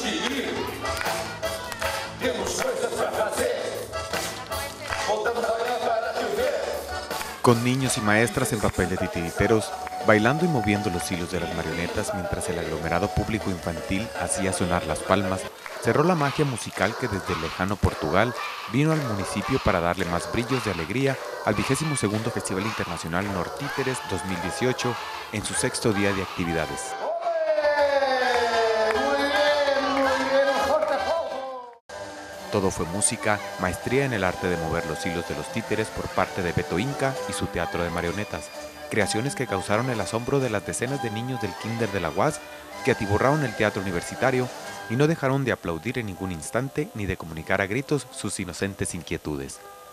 conseguir. Temos coisas para fazer. Voltamos amanhã para te ver. Con niños y maestras en papel de titiriteros, bailando y moviendo los hilos de las marionetas mientras el aglomerado público infantil hacía sonar las palmas, cerró la magia musical que desde el lejano Portugal vino al municipio para darle más brillos de alegría al 22º Festival Internacional Nortíteres 2018 en su 6º día de actividades. Todo fue música, maestría en el arte de mover los hilos de los títeres por parte de Beto Inca y su teatro de marionetas, creaciones que causaron el asombro de las decenas de niños del Kinder de la UAS que atiborraron el teatro universitario y no dejaron de aplaudir en ningún instante ni de comunicar a gritos sus inocentes inquietudes.